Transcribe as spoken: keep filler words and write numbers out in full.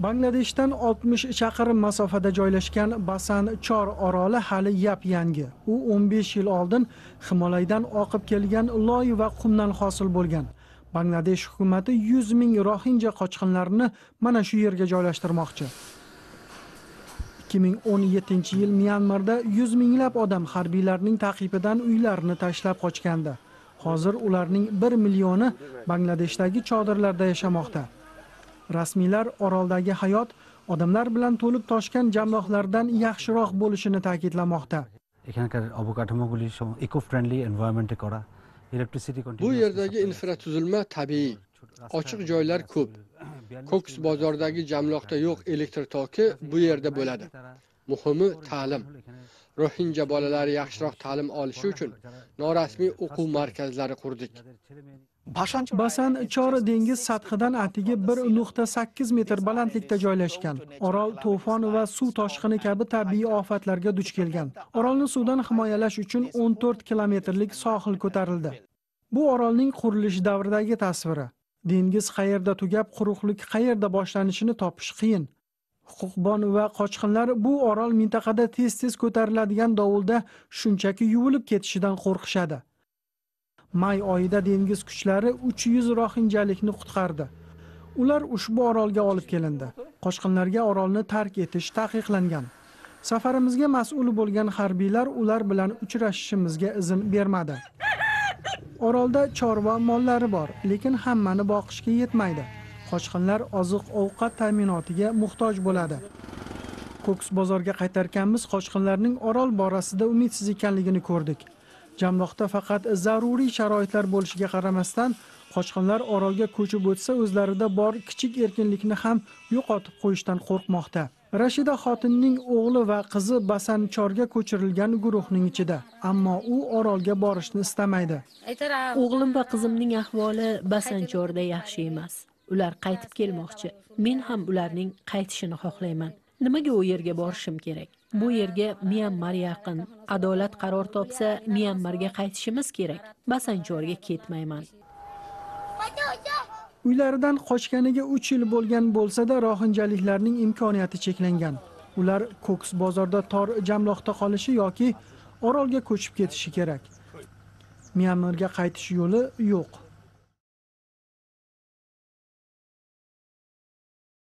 Bangladeshdan oltmish chaqirim masofada joylashgan Basan Chor oroli hali yap-yangi. U o'n besh yil oldin Himolaydan oqib kelgan loy va qumdan hosil bo'lgan. Bangladesh hukumatı yuz ming Rohinja qochqinlarini mana shu yerga joylashtirmoqchi. ikki ming o'n yettinchi yil Myanmarda yuz minglab odam harbiylarning taqibidan uylarini tashlab qochgandi. Hozir ularning bir millioni Bangladeshdagi chodirlarda yashamoqda. Rasmiylar oroldagi hayot odamlar bilan to'lib toshgan jamloqlardan yaxshiroq bo'lishini ta'kidlamoqda. এখানকার অবকাঠামোগুলি eco friendly এনভায়রনমেন্টে করা, electricity Bu yerdagi infratuzilma tabiiy, ochiq joylar ko'p. Koks bozoridagi jamloqda yo'q elektr toki bu yerda bo'ladi. Muhimi ta'lim. Rohinja bolalari yaxshiroq ta'lim olishi uchun norasmiy o'quv markazlari qurdik. Basan Chor dengiz sathidan atigi bir nuqta sakkiz metr balandlikda joylashgan. Orol to'fon va suv toshqini kabi tabiiy ofatlarga duch kelgan. Orolni suvdan himoyalash uchun o'n to'rt kilometrlik sohil ko'tarildi. Bu orolning qurilish davridagi tasviri. Dengiz qayerda tugab, quruqlik qayerda boshlanishini topish qiyin. Huquqbon va qochqinlar bu orol mintaqada tez-tez ko'tariladigan dovulda shunchaki yuvilib ketishidan qo'rqishadi. May oyida dengiz kuchlari uch yuz rohinjalikni qutqardi. Ular ushbu orolga olib kelindi. Qochqinlarga orolni tark etish taqiqlangan. Safarimizga mas'ul bo'lgan harbiylar ular bilan uchrashishimizga izn bermadi. Orolda chorva mollari bor, lekin hammani boqishga yetmaydi. Qochqinlar oziq-ovqat ta'minotiga muhtoj bo'ladi. Koks bozorga qaytarganmiz qochqinlarning orol borasida umidsiz ekanligini ko'rdik. Jamloqda faqat zaruriy sharoitlar bo'lishiga qaramasdan, qochqinlar orolga ko'chib o'tsa o'zlarida bor kichik erkinlikni ham yo'qotib qo'yishdan qo'rqmoqda. Rashida xotinning o'g'li va qizi Basan Chorga ko'chirilgan guruhning ichida, ammo u orolga borishni istamaydi. O'g'lim va qizimning ahvoli Basan Chorda yaxshi emas. Ular qaytib kelmoqchi. Men ham ularning qaytishini xohlayman. Nimaga u yerga borishim kerak? Bu yerga Myanmar yaqin. Adolat qaror topsa, Myanmarga qaytishimiz kerak. Basan Chorga ketmayman. Uylaridan qochganiga uch yil bo'lgan bo'lsa-da, rohinjaliklarning imkoniyati cheklangan. Ular Koks bozorda tor jamloqda qolishi yoki orolga ko'chib ketishi kerak. Myanmarga qaytish yo'li yo'q.